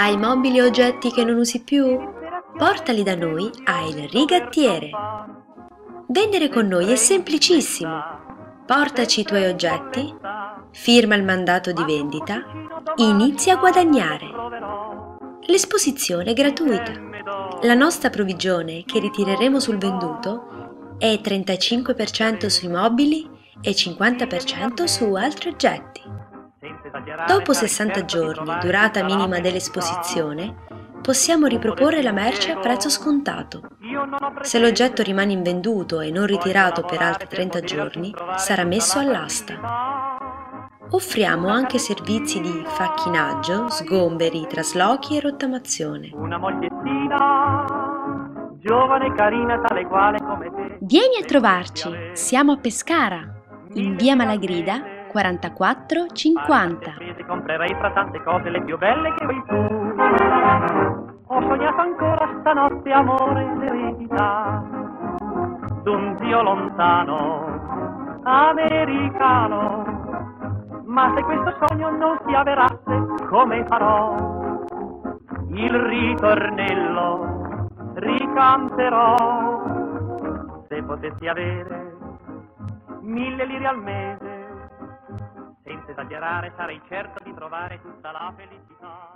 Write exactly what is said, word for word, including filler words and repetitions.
Hai mobili o oggetti che non usi più? Portali da noi a Il Rigattiere. Vendere con noi è semplicissimo. Portaci i tuoi oggetti, firma il mandato di vendita, inizia a guadagnare. L'esposizione è gratuita. La nostra provvigione che ritireremo sul venduto è trentacinque per cento sui mobili e cinquanta per cento su altri oggetti. Dopo sessanta giorni, durata minima dell'esposizione, possiamo riproporre la merce a prezzo scontato. Se l'oggetto rimane invenduto e non ritirato per altri trenta giorni, sarà messo all'asta. Offriamo anche servizi di facchinaggio, sgomberi, traslochi e rottamazione. Una mogliettina, giovane e carina tale quale come te. Vieni a trovarci, siamo a Pescara, in via Malagrida quarantaquattro cinquanta. Comprerei fra tante cose le più belle che vuoi tu. Ho sognato ancora stanotte amore d'eredità d'un zio lontano, americano. Ma se questo sogno non si avverasse, come farò? Il ritornello ricanterò. Se potessi avere mille lire al mese, senza esagerare sarei certo di trovare tutta la felicità.